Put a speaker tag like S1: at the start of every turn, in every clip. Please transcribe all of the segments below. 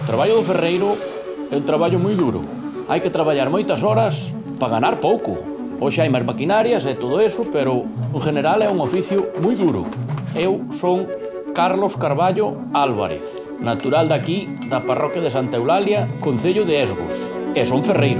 S1: O traballo do ferreiro é un traballo moi duro. Hai que traballar moitas horas para ganar pouco. Hoxe hai máis maquinarias e todo eso, pero en general é un oficio moi duro. Eu son Carlos Carballo Álvarez, natural daqui, da parroquia de Santa Eulalia, concello de Esgos, e son ferreiro.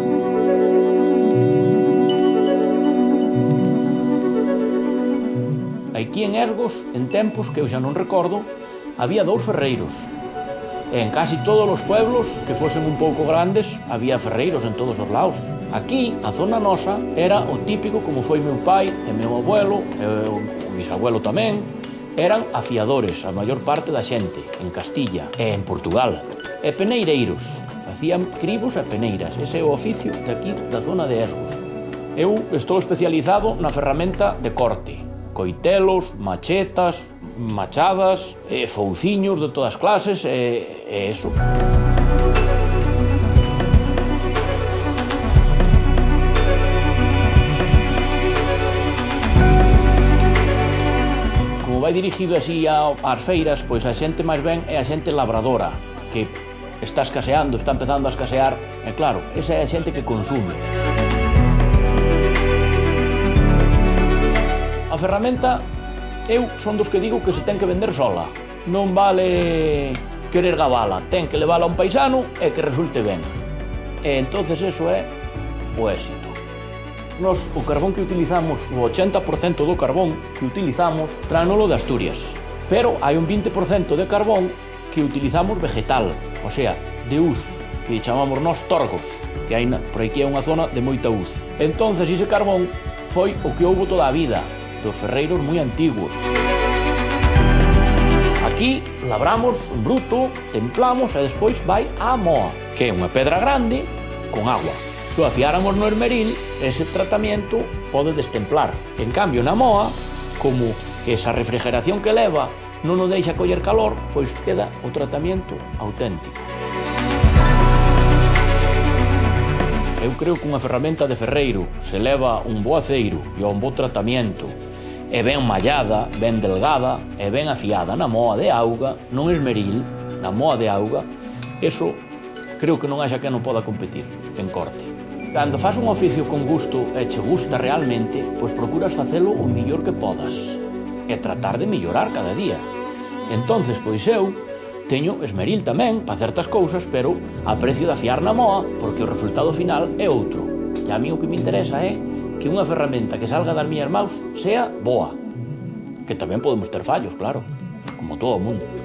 S1: Aquí en Esgos, en tempos que eu xa non recordo, había 2 ferreiros. E en casi todos os pueblos que fosen un pouco grandes, había ferreiros en todos os lados. Aquí, a zona nosa, era o típico, como foi meu pai e meu abuelo, e o bisabuelo tamén, eran afiadores, a maior parte da xente, en Castilla e en Portugal. E peneireiros, facían cribos e peneiras. Ese é o oficio de aquí, da zona de Esgos. Eu estou especializado na ferramenta de corte. Coitelos, machetas, machadas, fouciños de todas clases e eso. Como vai dirigido así ás feiras, pois a xente máis ben é a xente labradora, que está escaseando, está empezando a escasear, e claro, esa é a xente que consume. A ferramenta, eu son dos que digo que se ten que vender sola. Non vale querer gabala, ten que levala a un paisano e que resulte ben. E entonces eso é o éxito. Nos, o carbón que utilizamos, o 80% do carbón que utilizamos, tráenolo de Asturias. Pero hai un 20% de carbón que utilizamos vegetal, o sea, de uz, que chamamos nós torgos, que hai por aquí é unha zona de moita uz. Entonces ese carbón foi o que houbo toda a vida, dos ferreiros moi antiguos. Aquí labramos en bruto, templamos e despois vai á moa, que é unha pedra grande con agua. Se o afiáramos no esmeril, ese tratamento pode destemplar. En cambio, na moa, como esa refrigeración que leva non o deixa coller calor, pois queda o tratamento auténtico. Eu creo que unha ferramenta de ferreiro se leva un bo aceiro e un bo tratamento, e ben mallada, ben delgada e ben afiada na moa de auga, non esmeril, na moa de auga, eso creo que non haxa que non poda competir en corte. Cando faz un oficio con gusto e che gusta realmente, pois procuras facelo o millor que podas e tratar de mellorar cada día. Entonces, pois eu teño esmeril tamén para certas cousas, pero aprecio de afiar na moa porque o resultado final é outro. E a mí o que me interesa é que unha ferramenta que salga das miñas maus sea boa. Que tamén podemos ter fallos, claro, como todo o mundo.